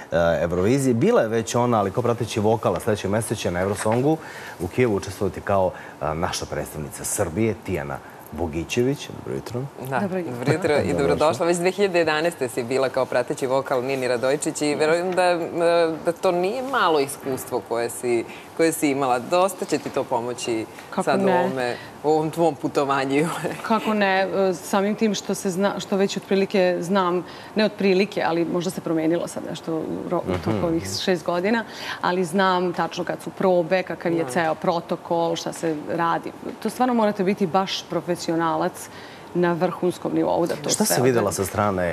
Eurovizije. Bila je već ona, ali kao prateći vokala sljedećeg meseca na Eurosongu u Kijevu učestvovati kao naša predstavnica Srbije, Tijana Bogićević. Dobro jutro. Dobro jutro i dobrodošla. Već 2011. si bila kao prateći vokal Nini Radojičić i verujem da to nije malo iskustvo koje si imala. Dosta će ti to pomoći sad u ovom tvom putovanju. Kako ne, samim tim što već otprilike znam, ne otprilike, ali možda se promenilo sad nešto u toku ovih 6 godina, ali znam tačno kad su probe, kakav je ceo protokol, šta se radi. To stvarno morate biti baš profesionalac na vrhunskom nivou da to sve... Šta si videla sa strane,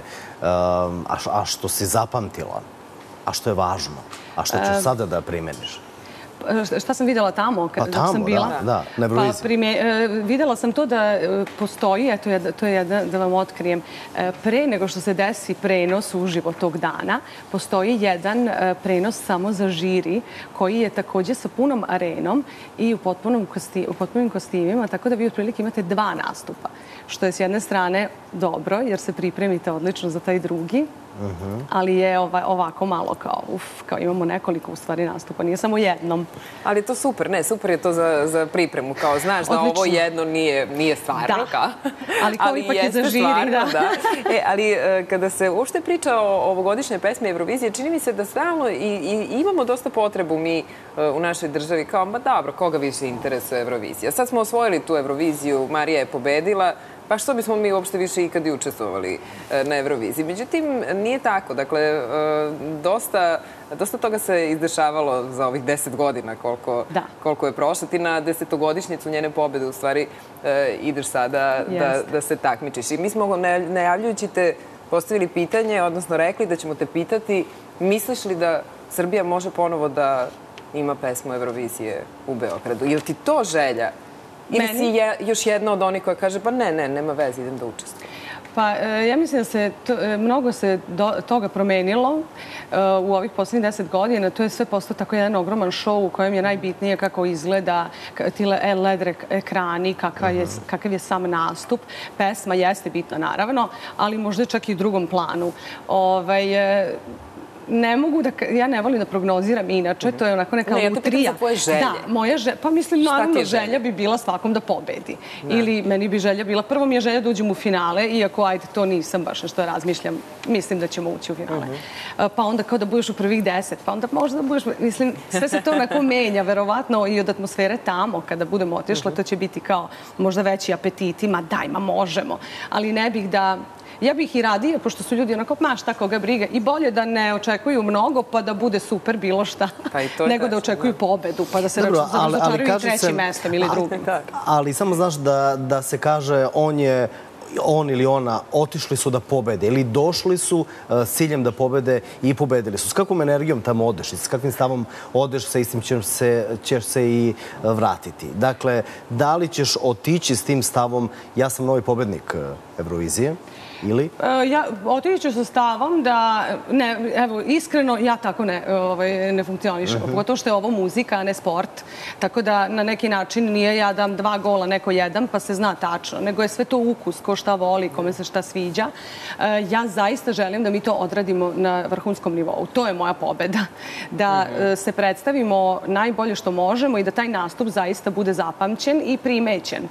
a što si zapamtila, a što je važno, a što ćeš sada da primeniš? Šta sam videla tamo dok sam bila? Da, na Euroviziji. Videla sam to da postoji, to je da vam otkrijem, pre nego što se desi prenos uživo tog dana, postoji jedan prenos samo za žiri koji je također sa punom arenom i u potpunim kostimima, tako da vi otprilike imate 2 nastupa. Što je s jedne strane dobro, jer se pripremite odlično za taj drugi, ali je ovako malo kao imamo nekoliko u stvari nastupa, nije samo jednom. Ali je to super, ne, super je to za pripremu, kao znaš da ovo jedno nije stvarno, ali kao ipak je za žiri, da. Ali kada se uopšte priča o ovogodišnjoj pesmi Eurovizije, čini mi se da stalno i imamo dosta potrebu mi u našoj državi, kao, ma dobro, koga više interesuje Eurovizija. Sad smo osvojili tu Euroviziju, Marija je pobedila, pa što bismo mi uopšte više ikad i učestvovali na Euroviziji. Međutim, nije tako. Dakle, dosta toga se izdešavalo za ovih 10 godina koliko je prošlo. Ti na 10-godišnjicu njene pobjede u stvari ideš sada da se takmičiš. I mi smo, najavljujući te, postavili pitanje, odnosno rekli da ćemo te pitati, misliš li da Srbija može ponovo da ima pesmu Eurovizije u Beogradu? Je li ti to želja? Ili si još jedna od onih koja kaže, pa ne, nema veze, idem da učestvujem? Pa ja mislim da se mnogo se toga promenilo u ovih posljednjih 10 godina. To je sve postao tako jedan ogroman show u kojem je najbitnije kako izgleda ti LED ekrani, kakav je sam nastup. Pesma jeste bitna, naravno, ali možda čak i u drugom planu. Ne mogu da, ja ne volim da prognoziram inače, to je onako neka lutrija. Ne, ja te pitam za tvoje želje. Da, moja želja, pa mislim, naravno, želja bi bila svakom da pobedi. Ili meni bi želja bila, prvo mi je želja da uđem u finale, iako, ajde, to nisam baš nešto razmišljam, mislim da ćemo ući u finale. Pa onda kao da budeš u prvih 10, pa onda možda da budeš, mislim, sve se to onako menja, verovatno, i od atmosfere tamo, kada budemo otišle, to će biti kao možda veći apetiti, ma daj, ma možemo. Ali ne bih da... Ja bih i radije, pošto su ljudi onako, ma šta koga briga, i bolje da ne očekuju mnogo pa da bude super bilo šta, nego da očekuju pobedu pa da se razočaraju trećim mestom ili drugim. Ali samo znaš da se kaže on ili ona otišli su da pobede ili došli su s ciljem da pobede i pobedili su. S kakvom energijom tamo odeš i s kakvim stavom odeš, sa istim ćeš se i vratiti. Dakle, da li ćeš otići s tim stavom ja sam novi pobednik Eurovizije? Ili? Otići ću sa stavom da, ne, evo, iskreno, ja tako ne funkcionišem. Pogotovo što je ovo muzika, a ne sport. Tako da na neki način nije ja dam 2 gola, neko jedan, pa se zna tačno. Nego je sve to ukus, ko šta voli, kome se šta sviđa. Ja zaista želim da mi to odradimo na vrhunskom nivou. To je moja pobeda. Da se predstavimo najbolje što možemo i da taj nastup zaista bude zapamćen i primećen.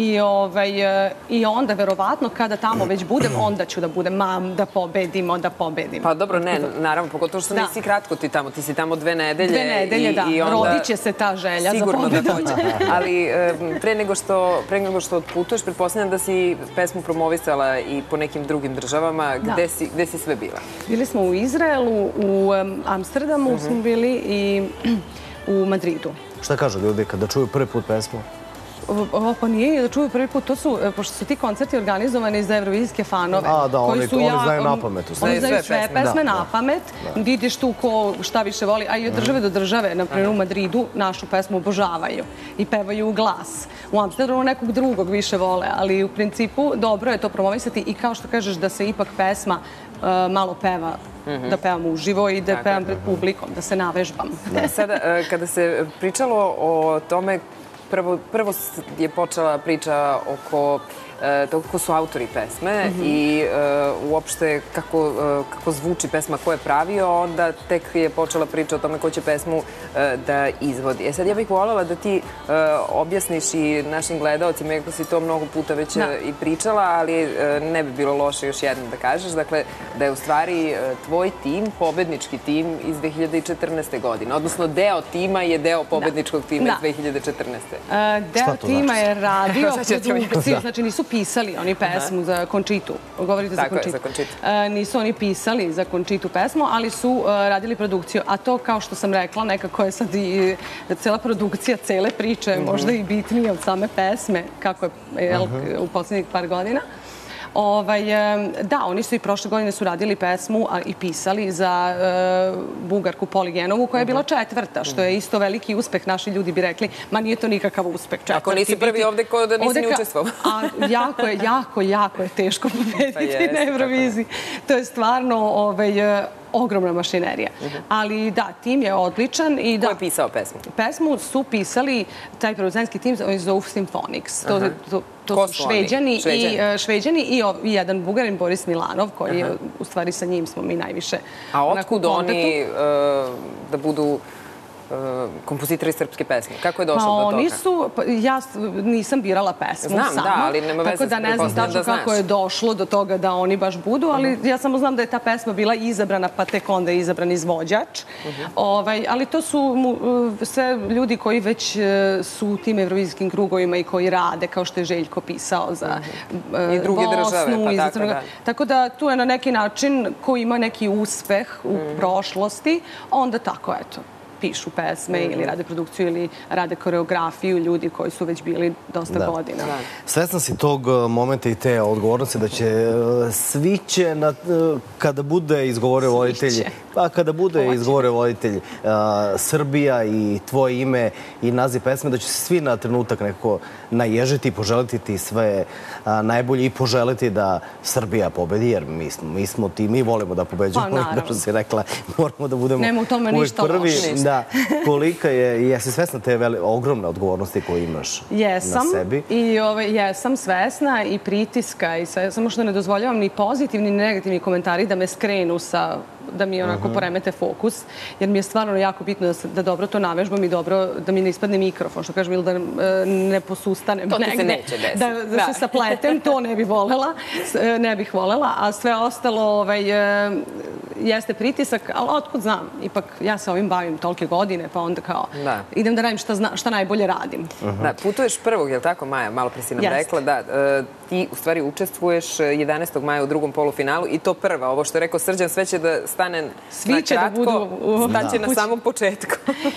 I onda, verovatno, kada tamo već budem, onda ću da budem da pobedimo. Pa dobro, ne, naravno, pogotovo što nisi kratko ti tamo. Ti si tamo 2 nedelje. 2 nedelje, da. Rodit će se ta želja za pobedu. Sigurno da dođe. Ali pre nego što odputuješ, pretpostavljam da si pesmu promovisala i po nekim drugim državama. Gde si sve bila? Bili smo u Izraelu, u Amsterdamu smo bili i u Madridu. Šta kažu ljudi kada čuju prvi put pesmu? Pa nije da čuju prvi put, to su, pošto su ti koncerti organizovani za evrovizijske fanove. A, da, oni znaju na pamet. Oni znaju sve pesme na pamet, vidiš tu ko šta više voli, a i od države do države, na primjer u Madridu, našu pesmu obožavaju i pevaju u glas. U Amsterdamu nekog drugog više vole, ali u principu dobro je to promovisati i kao što kažeš da se ipak pesma malo peva, da pevam uživo i da pevam pred publikom, da se navežbam. Sada, kada se pričalo o tome, prvo je počela priča oko toga ko su autori pesme i uopšte kako zvuči pesma ko je pravio, onda tek je počela priča o tome ko će pesmu da izvodi. Sad ja bih voljela da ti objasniš i našim gledalcima, iako si to mnogo puta već i pričala, ali ne bi bilo loše još jednom da kažeš, dakle, da je u stvari tvoj tim, pobednički tim iz 2014. godine, odnosno deo tima je deo pobedničkog tima iz 2014. Deo tima je radio produkciju, znači nisu pisali oni pesmu za Končitu. Govorite za Končitu. Tako je, za Končitu. Nisu oni pisali za Končitu pesmu, ali su radili produkciju. A to, kao što sam rekla, nekako je sad i cela produkcija, cele priče, možda i bitnije od same pesme, kako je u poslednjih par godina. Da, oni su i prošle godine su radili pesmu i pisali za Bugarku Poligenovu, koja je bila 4. što je isto veliki uspeh. Naši ljudi bi rekli, ma nije to nikakav uspeh. Ako nisi prvi ovde, ko da nisi ni učestvovao. Jako je teško pobediti na Euroviziji. To je stvarno ogromna mašinerija. Ali da, tim je odličan. Ko je pisao pesmu? Pesmu su pisali taj producentski tim, oni zovu Symphonics. To su Šveđani i jedan Bugarin, Boris Milanov, koji je, u stvari sa njim smo mi najviše. A otkud oni da budu kompozitori srpske pesme? Kako je došlo do toga? Oni su, ja nisam birala pesmu sama. Znam, da, ali nema veze. Tako da ne znam tačno kako je došlo do toga da oni baš budu, ali ja samo znam da je ta pesma bila izabrana, pa tek onda je izabran izvođač. Ali to su sve ljudi koji već su u tim evrovizijskim krugovima i koji rade, kao što je Željko pisao za i druge države, pa tako da. Tako da tu je na neki način ko ima neki uspeh u prošlosti, onda tako, eto, pišu pesme ili rade produkciju ili rade koreografiju, ljudi koji su već bili dosta godina. Svesna si tog momenta i te odgovornosti da će svi će, kada bude izgovore voditelji, pa kada bude izgovore voditelj Srbija i tvoje ime i naziv pesme, da će se svi na trenutak nekako naježiti i poželiti ti sve najbolje i poželiti da Srbija pobedi, jer mi smo ti, mi volimo da pobeđujemo, da što si rekla, moramo da budemo uvijek prvi. Kolika je, jesi svesna te ogromne odgovornosti koje imaš na sebi? Jesam svesna i pritiska i sve, samo što ne dozvoljavam ni pozitivni ni negativni komentari da me skrenu da mi onako poremete fokus, jer mi je stvarno jako bitno da dobro to navežbam i dobro da mi ne ispadne mikrofon, što kažem, ili da ne posustanem negde. To ti se neće desiti. Da se sapletem, to ne bih volela, a sve ostalo jeste pritisak, ali otkud znam, ipak ja se ovim bavim tolike godine, pa onda kao idem da radim šta najbolje radim. Da, putuješ 1. je li tako, Maja? Malo pre si nam rekla da ti u stvari učestvuješ 11. maja u drugom polufinalu i to prva. Ovo što je rekao Srđan, sve će da stane na kratko, staće na samom početku.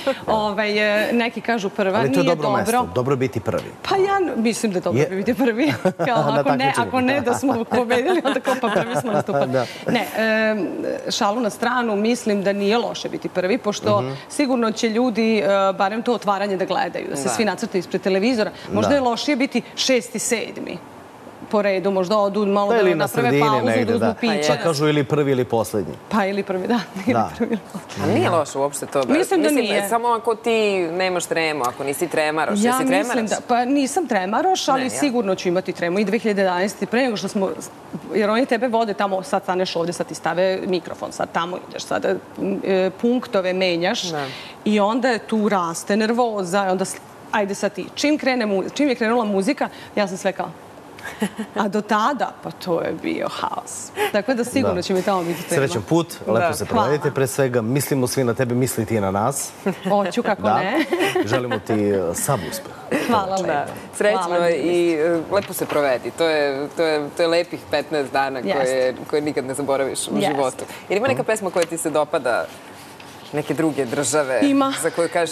Neki kažu prva, nije dobro. Ali to je dobro mesto, dobro biti prvi. Pa ja mislim da je dobro biti prvi. Ako ne da smo pobedili, onda kao pa prvi smo nastupali. Ne, šalu na stranu, mislim da nije loše biti prvi, pošto sigurno će ljudi, barem to otvaranje da gledaju, da se svi nacrtaju ispred televizora. Možda je lošije biti 6. i 7. po redu, možda odu malo da naprave pauzu, da uzmu piće. Pa kažu ili prvi ili poslednji. Pa ili prvi, da. A nije loše uopšte to. Mislim da nije. Samo ako ti nemaš tremu, ako nisi tremaroš. Ja mislim da, pa nisam tremaroš, ali sigurno ću imati tremu. I 2011. pre nego što smo, jer oni tebe vode tamo, sad staneš ovde, sad ti stave mikrofon, sad tamo ideš, sad punktove menjaš i onda tu raste nervoza, onda ajde sad ti. Čim je krenula muzika, ja sam sve kao, a do tada, pa to je bio haos. Tako da sigurno će mi tamo biti tema. Srećan put, lepo se provedite. Pre svega, mislimo svi na tebe, misli ti na nas. Hoću, kako ne. Želimo ti sav uspeh. Hvala lepo. Srećno i lepo se provedi. To je lepih 15 dana koje nikad ne zaboraviš u životu. Jer ima neka pesma koja ti se dopada, neke druge države za koje kažeš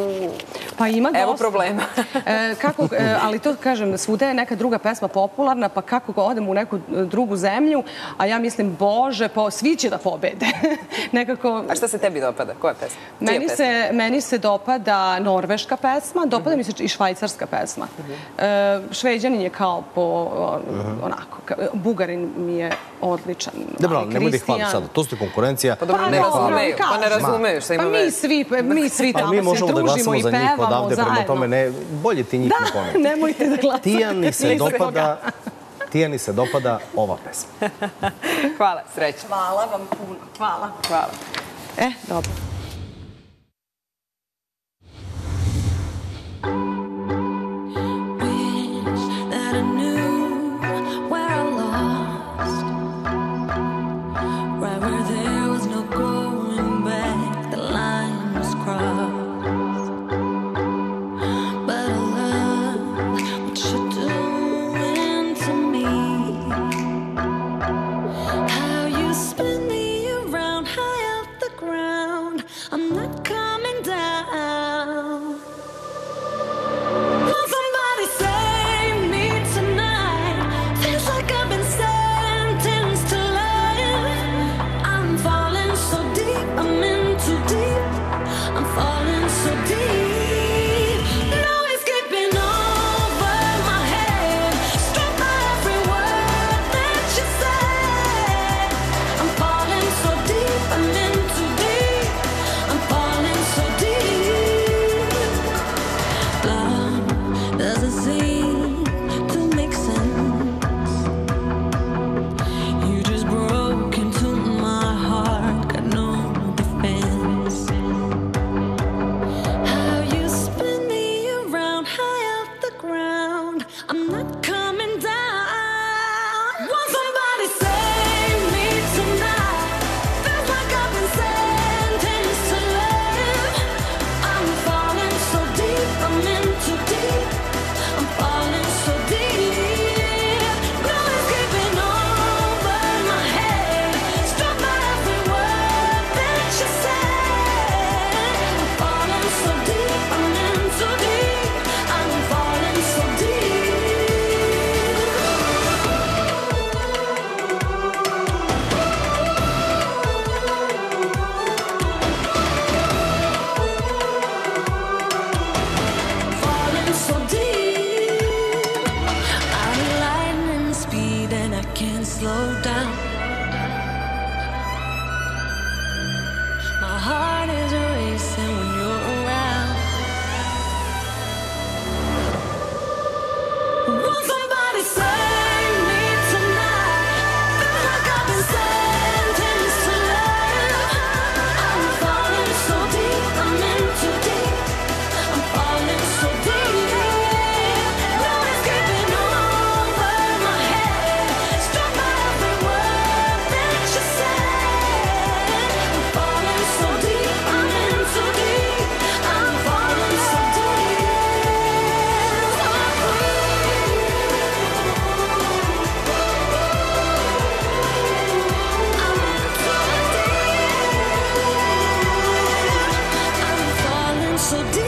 evo problema. Ali to kažem, svuda je neka druga pesma popularna, pa kako ga odem u neku drugu zemlju, a ja mislim, Bože, svi će da pobede. A šta se tebi dopada? Koja pesma? Meni se dopada norveška pesma, dopada mi se i švajcarska pesma. Šveđanin je kao po onako, Bugarin mi je odličan. Dobro, nemoj da ih hvali sada, to ste konkurencija. Pa ne razumeju. Pa mi svi tamo se družimo i pevamo zajedno. Bolje ti njih ne pomenuti. Da, nemojte da glasate. Tijan mi se dopada Tijani se dopada ova pesma. Hvala, srećno. Hvala vam puno, hvala. Hvala. Dobro. So deep.